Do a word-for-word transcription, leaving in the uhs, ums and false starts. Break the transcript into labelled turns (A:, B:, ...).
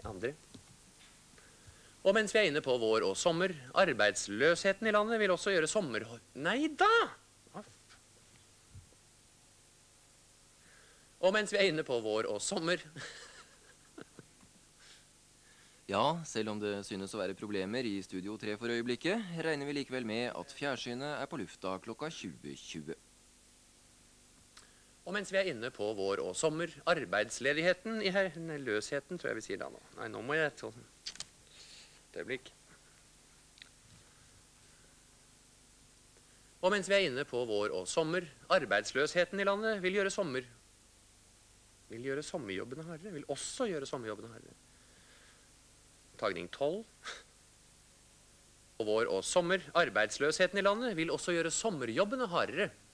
A: Andre. Og mens vi er inne på vår og sommer, arbeidsløsheten i landet vil også gjøre sommer... Nei da! Og mens vi er inne på vår og sommer...
B: Ja, selv om det synes å være problemer i Studio tre for øyeblikket, regner vi likevel med at fjernsynet er på lufta klokka tjue tjue.
A: Og mens vi er inne på vår og sommer, arbeidsledigheten i her... Nei, løsheten tror jeg vi sier da nå. Nei, nå må jeg... Et øyeblikk. Og mens vi er inne på vår og sommer, arbeidsløsheten i landet vil gjøre sommer... Vil gjøre sommerjobbene hardere. Vil også gjøre sommerjobbene hardere. Tagning tolv. Og vår og sommer, arbeidsløsheten i landet vil også gjøre sommerjobbene hardere.